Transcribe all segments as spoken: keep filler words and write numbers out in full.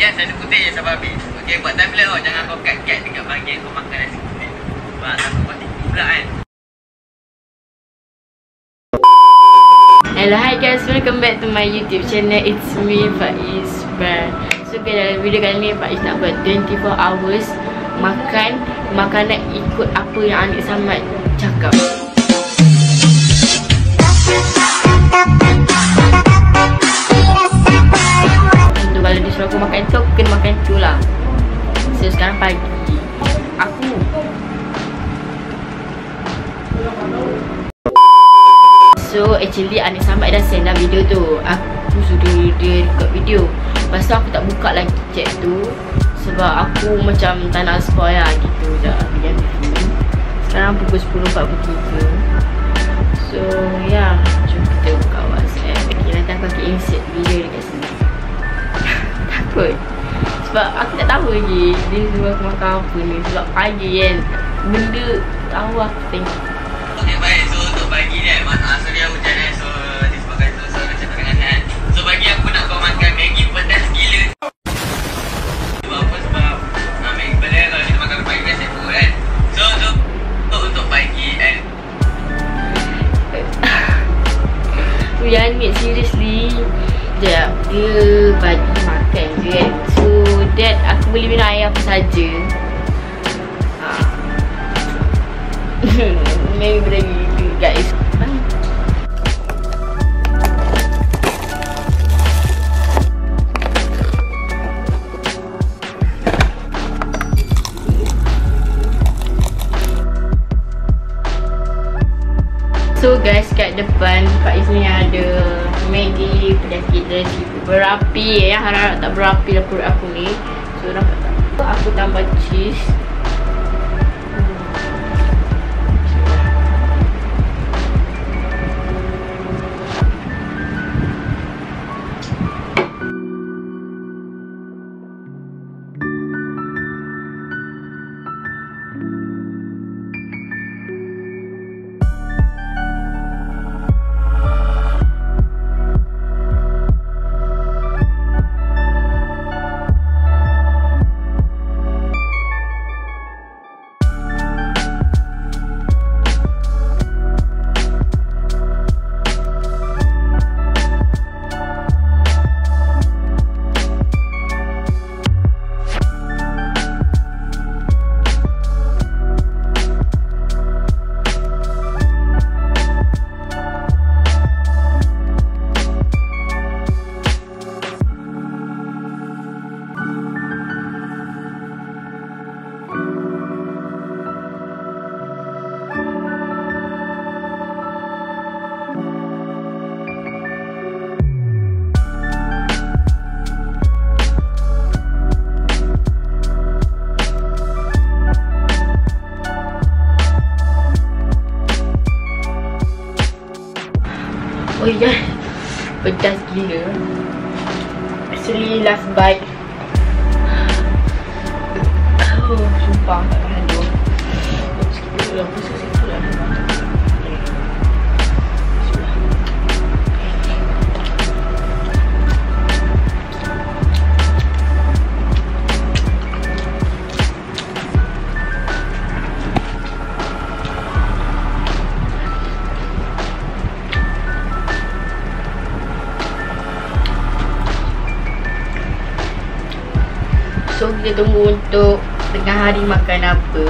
Yes, nasi putih je sampai habis. Okey, buat timeline tau. Jangan kau kat-kat dekat bahagian kau makan nasi putih. Sebab takut kau tipu pula kan. Hello, hi guys, welcome back to my YouTube channel. It's me, Faiz Brand. So guys, dalam video kali ni Faiz nak buat twenty-four hours makan makanan ikut apa yang Anik Samad cakap. Untuk kalau dia suruh aku makan tu, aku kena makan tu lah. So sekarang pagi aku So actually Anik Samad dah send dah video tu. Aku suruh dia record video. Lepas tu aku tak buka lagi chat tu sebab aku macam tak nak spoil lah gitu. Sekejap aku diam dulu. Sekarang pukul sepuluh empat puluh tiga. So ya, yeah, jom kita buka WhatsApp. Okay, nanti aku akan insert video dekat sini. Takut sebab aku tak tahu lagi dia suruh aku makan apa ni. Sebab pagi kan benda tahu aku tengok. Okay, baik. So untuk pagi ni uh, sorry aku hujan eh. So disebabkan tu so aku cakap dengan kan. So pagi aku nak kau makan Maggi pedas gila. Sebab apa? Sebab uh, Maggi pedas kalau kita makan pagi kan sepuk kan. So untuk so, untuk pagi kan yang ni seriously sekejap dia bagi makan je kan. So that aku boleh minum air apa saja. Ha. Maybe berlagi guys. So guys, kat depan Faiz ni ada Maggi pedas gila berapi ya. Harap tak berapi lah perut aku ni. So nampak tak? Aku tambah cheese. Oh ya, pedas gila. Actually last bite. Oh, sumpah tak tahan tu. Sikit dulu, aku sikit dulu lah. So kita tunggu untuk tengah hari makan apa.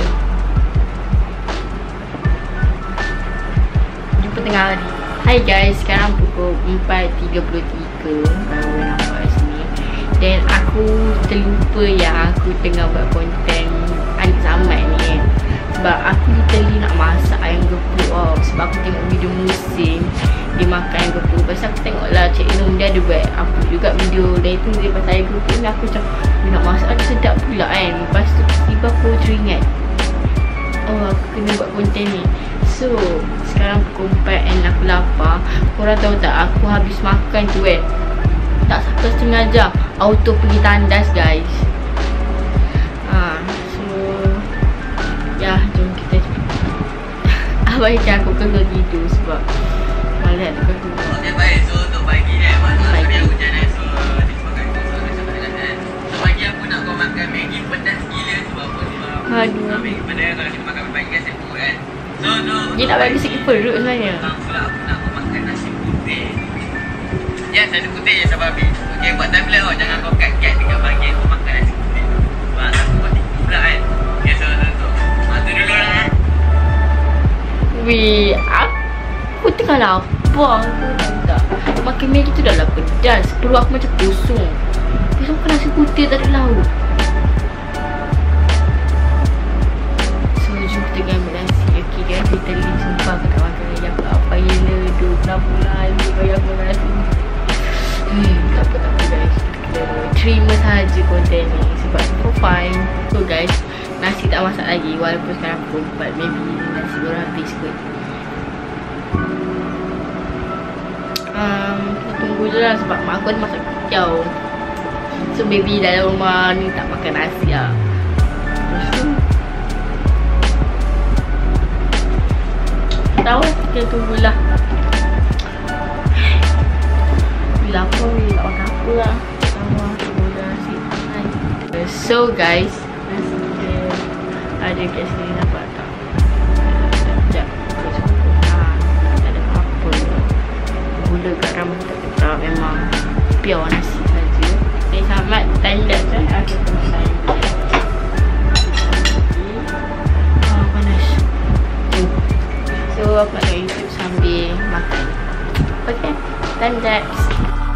Jumpa tengah hari. Hai guys, sekarang pukul empat tiga puluh tiga. Baru nampak sini. Dan aku terlupa yang aku tengah buat konten Anik Samad ni kan. Sebab aku literally nak masak ayam gepuk oh. Sebab aku tengok video musim dia makan ayam gepuk. Lepas aku tengok lah Cik Nur dia ada buat apa juga video. Dan itu dia pasal ayam gepuk ni aku macam dia nak masak ada sedap pula kan. Lepas tu tiba aku teringat, oh aku kena buat konten ni. So sekarang pukul empat and aku lapar. Korang tahu tak aku habis makan tu kan, tak sangka setengah jam auto pergi tandas guys. Ha, so ya, jom kita abaikan aku kena tidur sebab malas nak keluar. Okay, baik. So untuk pagi ni, mana hari hujan ni. So disebabkan tu, so aku cakap dengan kan. So pagi Aduh. Ambil kepada kalau kita makan pagi nasi putih kan. So tu Dia nak bagi sikit perut sebenarnya. Bang pula aku nak makan nasi putih. Ya, nasi putih je sabar habis. Okay, buat tablet oh, jangan kau kat-kat dekat bahagian tu makan nasi putih. Sebab aku buat tipu pula kan. Okay, so tu tu. Ha, tu dulu lah kan. Weh, aku tengah lapar. Aku tak makan Maggi tu dah lah pedas. Perut aku macam kosong. Besok makan nasi putih tak ada lauk. So, jom kita pergi ambil nasi. Okay guys, literally sumpah aku tak makan lagi. Aku apa gila. Duh, kenapa lah dia bagi aku nasi. Hmm, tak apa, tak apa guys. Kita terima sahaja konten ni. Sebab so fine. So guys, nasi tak masak lagi. Walaupun sekarang pukul empat. Maybe nasi baru habis kot. Um, kita tunggu je lah sebab mak aku ada masak kicau. So baby dalam rumah ni tak makan nasi lah. Terus tu tahu kita tunggulah. Lapar ni tak makan apa lah. Sama tunggu nasi. So guys, nasi kita ada kat sini, nampak tak? Sekejap. Tak ada apa-apa. Gula kat rambut tak tetap. Memang pure nasi saja. Saya selamat time lapse eh. Aku pun time lapse. Oh, panas. So aku nak YouTube sambil makan. Okay, time lapse.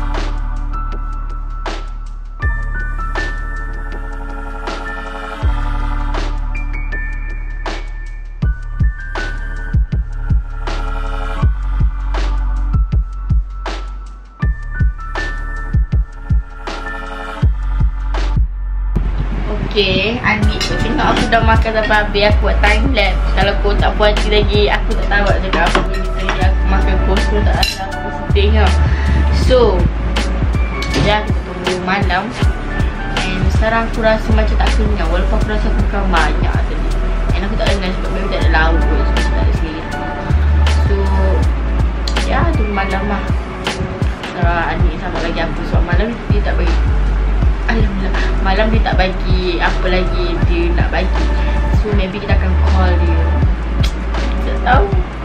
Okay, adik tu tengok aku dah makan sampai habis. Aku buat time lapse. Kalau kau tak puas hati lagi, aku tak tahu nak cakap apa pun. Lagi aku makan kosong tak ada aku sedih lah. So ya, kita tunggu malam. And sekarang aku rasa macam tak kenyang. Walaupun aku rasa aku makan banyak tadi. And aku tak kenyang sebab memang tak ada lauk kot. Sebab tak ada selera. So ya, tunggu malam lah. Kalau adik sama lagi apa. Sebab malam dia tak bagi. Alhamdulillah, malam dia tak bagi apa lagi dia nak bagi. So maybe kita akan call dia. Tak tahu.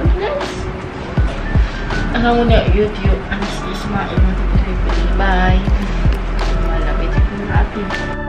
Alhamdulillah, YouTube Anis Ismail. Bye. Malam itu pun habis.